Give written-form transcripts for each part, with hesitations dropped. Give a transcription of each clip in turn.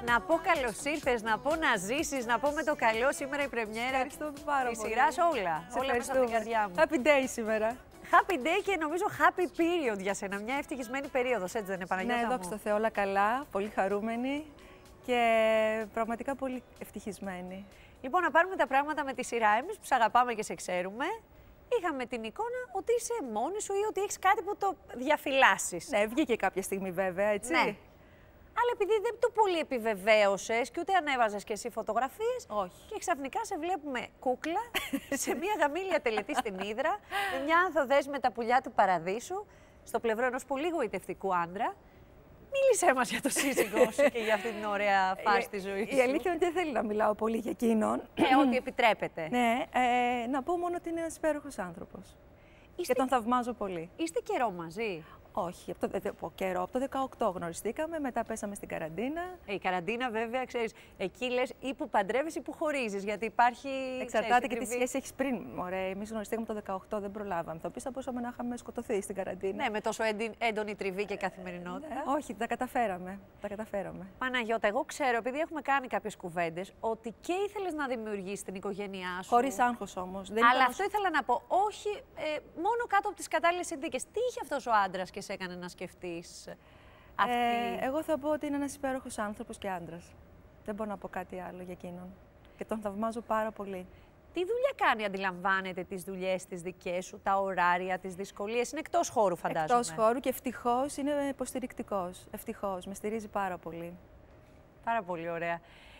Να πω καλώς ήρθες, να πω να ζήσεις, να πω με το καλό σήμερα η πρεμιέρα. Ευχαριστώ πάρα πολύ. Τη σειράς όλα. Όλα μέσα από την καρδιά μου. Happy day σήμερα. Happy day και νομίζω happy period για σένα. Μια ευτυχισμένη περίοδος, έτσι δεν είναι, Παναγιώτα? Ναι, δόξα τω Θεώ, όλα καλά. Πολύ χαρούμενη και πραγματικά πολύ ευτυχισμένη. Λοιπόν, να πάρουμε τα πράγματα με τη σειρά. Εμείς που σε αγαπάμε και σε ξέρουμε, είχαμε την εικόνα ότι είσαι μόνη σου ή ότι έχεις κάτι που το διαφυλάσσεις. Ναι, βγήκε κάποια στιγμή βέβαια, έτσι. Ναι. Αλλά επειδή δεν το πολύ επιβεβαίωσες και ούτε ανέβαζες και εσύ φωτογραφίες, Όχι. και ξαφνικά σε βλέπουμε κούκλα σε μια γαμήλια τελετή στην Ύδρα, με μια ανθοδέσμη με τα πουλιά του παραδείσου, στο πλευρό ενός πολύ γοητευτικού άντρα. Μίλησέ μας για το σύζυγό σου και για αυτή την ωραία φάση της ζωής σου. Η αλήθεια είναι ότι δεν θέλω να μιλάω πολύ για εκείνον. Ό,τι επιτρέπετε. Ναι, να πω μόνο ότι είναι ένας υπέροχος άνθρωπος. Είστε... Και τον θαυμάζω πολύ. Είστε καιρό μαζί? Όχι, από καιρό, από το 18 γνωριστήκαμε, μετά πέσαμε στην καραντίνα. Η καραντίνα, βέβαια, ξέρεις, εκεί λες ή που παντρεύεις ή που χωρίζεις, γιατί υπάρχει. Εξαρτάται και τι σχέση έχεις πριν. Ωραία, εμείς γνωριστήκαμε το 18, δεν προλάβαμε. Θα πεις, θα μπορούσαμε να είχαμε σκοτωθεί στην καραντίνα. Ναι, με τόσο έντονη τριβή και καθημερινότητα. Ναι, όχι, τα καταφέραμε. Τα καταφέραμε. Παναγιώτα, εγώ ξέρω, επειδή έχουμε κάνει κάποιες κουβέντες, ότι και ήθελες να δημιουργήσεις την οικογένειά σου. Χωρίς άγχος όμως. Αλλά αυτό ήθελα να πω. Όχι, μόνο κάτω από τις κατάλληλες συνθήκες. Τι είχε αυτός ο άντρας και σε έκανε να σκεφτείς αυτή? Εγώ θα πω ότι είναι ένας υπέροχος άνθρωπος και άντρας. Δεν μπορώ να πω κάτι άλλο για εκείνον. Και τον θαυμάζω πάρα πολύ. Τι δουλειά κάνει, αντιλαμβάνεται τις δουλειές τις δικές σου, τα ωράρια, τις δυσκολίες? Είναι εκτός χώρου, φαντάζομαι. Εκτός χώρου και ευτυχώς είναι υποστηρικτικός. Ευτυχώς, με στηρίζει πάρα πολύ. Πάρα πολύ ωραία.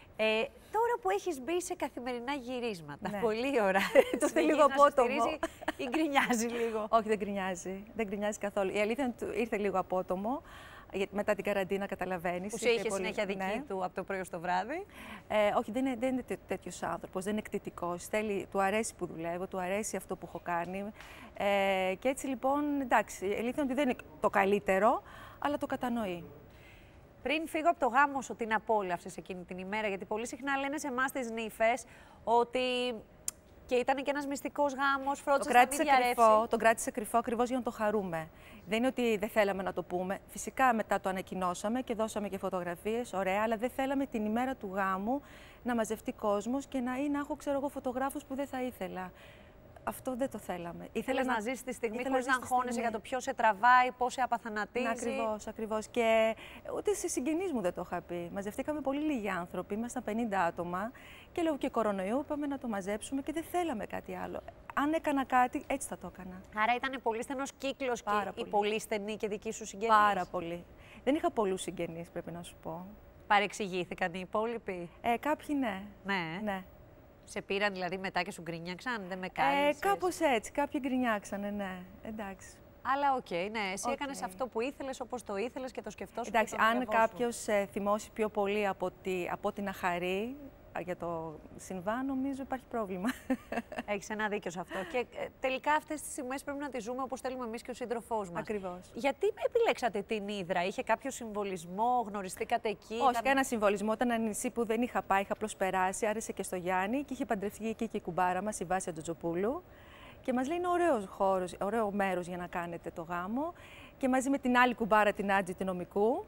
Τώρα που έχεις μπει σε καθημερινά γυρίσματα, ναι. Πολύ ωραία. Το θέλει λίγο απότομο. Ή γκρινιάζει λίγο? Όχι, δεν γκρινιάζει. Δεν γκρινιάζει καθόλου. Η αλήθεια είναι ότι ήρθε λίγο απότομο. Μετά την καραντίνα, καταλαβαίνεις. Που σε είχε συνέχεια δική του από το πρωί στο βράδυ. Όχι, δεν είναι τέτοιος άνθρωπος, δεν είναι εκτιτικός. Του αρέσει που δουλεύω, του αρέσει αυτό που έχω κάνει. Και έτσι λοιπόν, εντάξει, η αλήθεια είναι ότι δεν είναι το καλύτερο, αλλά το κατανοεί. Πριν φύγω από το γάμο σου, την απόλαυσες εκείνη την ημέρα? Γιατί πολύ συχνά λένε σε εμάς τις νύφες ότι. Και ήταν και ένας μυστικός γάμος, φρόντισε να μην διαρρεύσει. Τον κράτησε κρυφό ακριβώς για να το χαρούμε. Δεν είναι ότι δεν θέλαμε να το πούμε. Φυσικά μετά το ανακοινώσαμε και δώσαμε και φωτογραφίες, ωραία, αλλά δεν θέλαμε την ημέρα του γάμου να μαζευτεί κόσμος και να έχω, ξέρω εγώ, φωτογράφους που δεν θα ήθελα. Αυτό δεν το θέλαμε. Ήθελες να ζήσεις τη στιγμή χωρίς να αγχώνεσαι για το ποιος σε τραβάει, πώς σε απαθανατίζει. Ακριβώς, ακριβώς. Και ούτε σε συγγενείς μου δεν το είχα πει. Μαζευτήκαμε πολύ λίγοι άνθρωποι, ήμασταν 50 άτομα και λόγω και κορονοϊού είπαμε να το μαζέψουμε και δεν θέλαμε κάτι άλλο. Αν έκανα κάτι, έτσι θα το έκανα. Άρα ήταν πολύ στενός κύκλος και οι πολύ στενοί και δικοί σου συγγενείς? Πάρα πολύ. Δεν είχα πολλούς συγγενείς, πρέπει να σου πω. Παρεξηγήθηκαν οι υπόλοιποι? Κάποιοι ναι. Ναι. Σε πήραν δηλαδή μετά και σου γκρινιάξαν, δεν με κάλεσες? Κάπως έτσι, κάποιοι γκρινιάξανε, ναι, εντάξει. Αλλά οκ, ναι, εσύ έκανες αυτό που ήθελες, όπως το ήθελες και το σκεφτόσουν. Εντάξει, αν κάποιος θυμώσει πιο πολύ από την αχαρή για το συμβάν, νομίζω υπάρχει πρόβλημα. Έχεις ένα δίκιο σε αυτό. Και τελικά αυτές τις στιγμές πρέπει να τις ζούμε όπως θέλουμε εμείς και ο σύντροφός μας. Ακριβώς. Γιατί επιλέξατε την Ύδρα? Είχε κάποιο συμβολισμό, γνωριστήκατε εκεί? Όχι, κανένα συμβολισμό. Ήταν ένα νησί που δεν είχα πάει, είχα απλώς περάσει, άρεσε και στο Γιάννη και είχε παντρευτεί εκεί και η κουμπάρα μας, η Βάσια Τζοτζοπούλου. Και μας λέει είναι ωραίος χώρος, ωραίο μέρος για να κάνετε το γάμο. Και μαζί με την άλλη κουμπάρα, την Άτζη, την νομικού,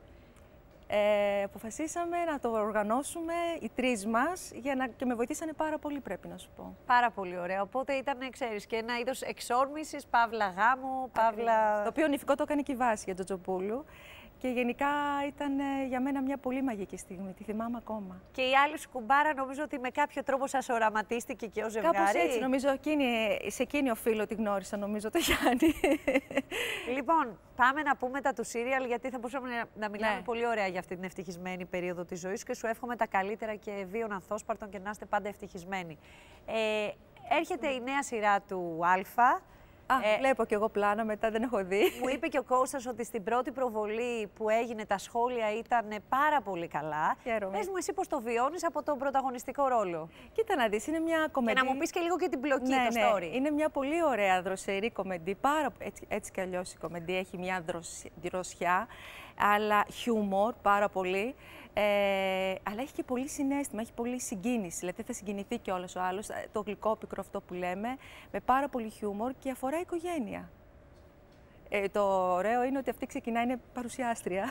αποφασίσαμε να το οργανώσουμε οι τρεις μας και με βοηθήσανε πάρα πολύ, πρέπει να σου πω. Πάρα πολύ ωραία. Οπότε ήταν, ξέρεις, και ένα είδος εξόρμησης, παύλα γάμου, παύλα. Το οποίο νηφικό το έκανε και η Βάσια Τζοτζοπούλου. Και γενικά ήταν για μένα μια πολύ μαγική στιγμή, τη θυμάμαι ακόμα. Και η άλλη σου κουμπάρα νομίζω ότι με κάποιο τρόπο σας οραματίστηκε και ως ζευγάρι. Κάπως έτσι, νομίζω σε εκείνη οφείλω τη γνώρισα, νομίζω, το Γιάννη. Λοιπόν, πάμε να πούμε τα του σύριαλ, γιατί θα μπορούσαμε να μιλάμε πολύ ωραία για αυτή την ευτυχισμένη περίοδο της ζωής σου και σου εύχομαι τα καλύτερα και βίων ανθόσπαρτων και να είστε πάντα ευτυχισμένοι. Έρχεται η νέα σειρά του Α. Βλέπω κι εγώ πλάνα, μετά δεν έχω δει. Μου είπε και ο Κώστας ότι στην πρώτη προβολή που έγινε τα σχόλια ήταν πάρα πολύ καλά. Χαίρομαι. Πες μου εσύ πώς το βιώνεις από τον πρωταγωνιστικό ρόλο? Κοίτα να δεις, είναι μια κομμεντή. Και να μου πεις και λίγο και την πλοκή, το story. Είναι μια πολύ ωραία δροσερή κομμεντή. Έτσι κι αλλιώς η κομμεντή έχει μια δροσιά, αλλά χιούμορ πάρα πολύ. Αλλά έχει και πολύ συναίσθημα, έχει πολύ συγκίνηση. Δηλαδή θα συγκινηθεί κιόλας ο άλλος, το γλυκόπικρο αυτό που λέμε, με πάρα πολύ χιούμορ και αφορά οικογένεια. Το ωραίο είναι ότι αυτή ξεκινάει, είναι παρουσιάστρια.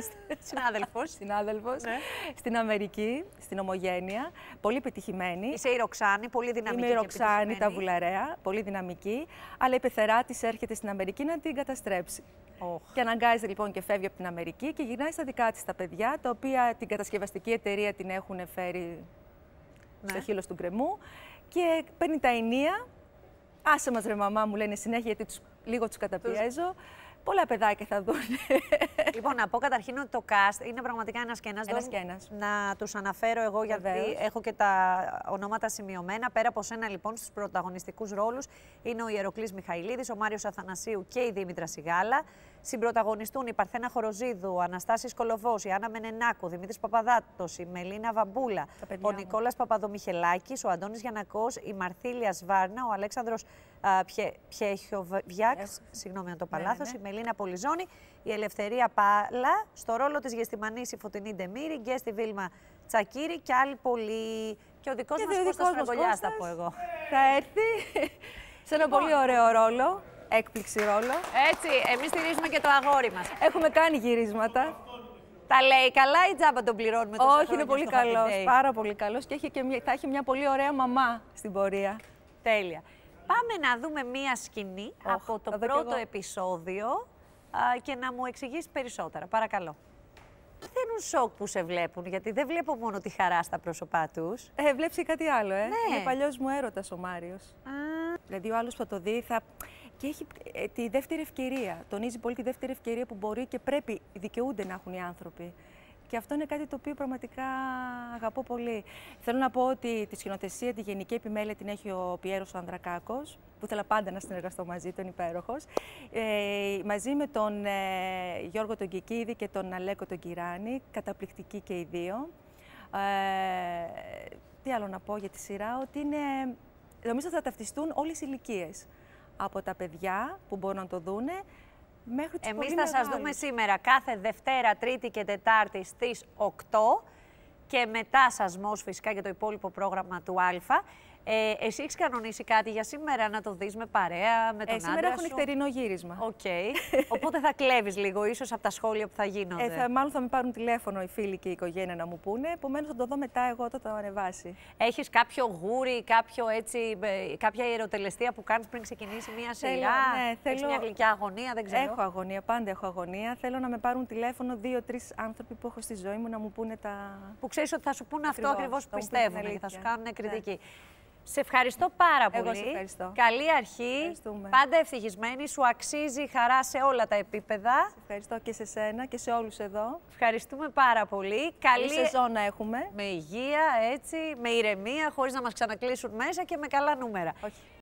Συνάδελφος. Ναι. Στην Αμερική, στην Ομογένεια. Πολύ πετυχημένη. Είσαι η Ροξάνη, πολύ δυναμική. Είμαι η Ροξάνη, τα Βουλαρέα, πολύ δυναμική. Αλλά η πεθερά της έρχεται στην Αμερική να την καταστρέψει. Και αναγκάζεται λοιπόν και φεύγει από την Αμερική και γυρνάει στα δικά της τα παιδιά, τα οποία την κατασκευαστική εταιρεία την έχουν φέρει στο χείλος του γκρεμού. Και παίρνει τα ενία. Άσε μας ρε μαμά, μου λένε συνέχεια, γιατί λίγο τους καταπιέζω. Πολλά παιδάκια θα δουν. Λοιπόν, να πω καταρχήν ότι το cast είναι πραγματικά ένας και ένας. Να τους αναφέρω εγώ, γιατί έχω και τα ονόματα σημειωμένα. Πέρα από σένα, λοιπόν, στους πρωταγωνιστικούς ρόλους είναι ο Ιεροκλής Μιχαηλίδης, ο Μάριος Αθανασίου και η Δήμητρα Σιγάλα. Συμπρωταγωνιστούν η Παρθένα Χοροζίδου, ο Αναστάσης Κολοβός, η Άννα Μενενάκου, ο Δημήτρης Παπαδάτος, η Μελίνα Βαμπούλα, ο Νικόλας Παπαδομιχελάκης, ο Αντώνης Γιαννακός, η Μαρθήλια Σβάρνα, ο Αλέξανδρος Πιέχιοβιάξ, συγγνώμη αν το παλάθος, η Μελίνα Πολυζώνη, η Ελευθερία Πάλα, στο ρόλο της Γεστημανής η Φωτεινή Ντεμήρη, και στη Βίλμα Τσακύρη και άλλοι πολλοί. Και ο δικός μας Κώστας Φραγκολιάς, θα πω εγώ. Θα έρθει σε ένα πολύ ωραίο ρόλο. Έκπληξη ρόλο. Έτσι, εμείς στηρίζουμε και το αγόρι μας. Έχουμε κάνει γυρίσματα. Τα λέει καλά ή τζάμπα τον πληρώνουμε τόσο? Όχι, είναι πολύ καλός, πάρα πολύ καλός και θα έχει μια πολύ ωραία μαμά στην πορεία. Τέλεια. Πάμε να δούμε μία σκηνή από το πρώτο επεισόδιο και να μου εξηγήσει περισσότερα. Παρακαλώ. Παθαίνουν σοκ που σε βλέπουν, γιατί δεν βλέπω μόνο τη χαρά στα πρόσωπά τους. Βλέπεις και κάτι άλλο, Ναι. Είναι παλιός μου έρωτας ο Μάριος. Δηλαδή ο άλλος που θα το δει και έχει τη δεύτερη ευκαιρία. Τονίζει πολύ τη δεύτερη ευκαιρία που μπορεί και πρέπει, δικαιούνται να έχουν οι άνθρωποι. Και αυτό είναι κάτι το οποίο πραγματικά αγαπώ πολύ. Θέλω να πω ότι τη σκηνοθεσία, τη γενική επιμέλεια την έχει ο Πιέρος ο Ανδρακάκος, που ήθελα πάντα να συνεργαστώ μαζί του, είναι υπέροχος. Μαζί με τον Γιώργο τον Κικίδη και τον Αλέκο τον Κυράνη, καταπληκτικοί και οι δύο. Τι άλλο να πω για τη σειρά, ότι νομίζω θα ταυτιστούν όλες οι ηλικίες. Από τα παιδιά που μπορούν να το δούνε, μέχρι τους Εμείς θα σας δούμε σήμερα κάθε Δευτέρα, Τρίτη και Τετάρτη στις 8 και μετά σασμός φυσικά για το υπόλοιπο πρόγραμμα του Α. Εσύ έχεις κανονίσει κάτι για σήμερα, να το δεις με παρέα, με τον άντρα σου? Σήμερα έχω νυχτερινό γύρισμα. Οπότε θα κλέβεις λίγο ίσως από τα σχόλια που θα γίνονται. Μάλλον θα με πάρουν τηλέφωνο οι φίλοι και η οικογένεια να μου πούνε, επομένως θα το δω μετά εγώ όταν το ανεβάσει. Έχεις κάποιο γούρι, κάποια ιεροτελεστία που κάνεις πριν ξεκινήσει μία σειρά? Έχεις μια γλυκιά αγωνία, δεν ξέρω. Έχω αγωνία, πάντα έχω αγωνία. Θέλω να με πάρουν τηλέφωνο 2-3 άνθρωποι που έχω στη ζωή μου να μου πούνε τα... Που ξέρεις ότι θα σου πούνε αυτό ακριβώς που πιστεύουν και θα σου κάνουν κριτική. Σε ευχαριστώ πάρα πολύ. Εγώ σε ευχαριστώ. Καλή αρχή. Πάντα ευτυχισμένη. Σου αξίζει χαρά σε όλα τα επίπεδα. Σε ευχαριστώ και σε σένα και σε όλους εδώ. Ευχαριστούμε πάρα πολύ. Καλή σεζόν να έχουμε. Με υγεία, έτσι, με ηρεμία, χωρίς να μας ξανακλείσουν μέσα και με καλά νούμερα. Όχι.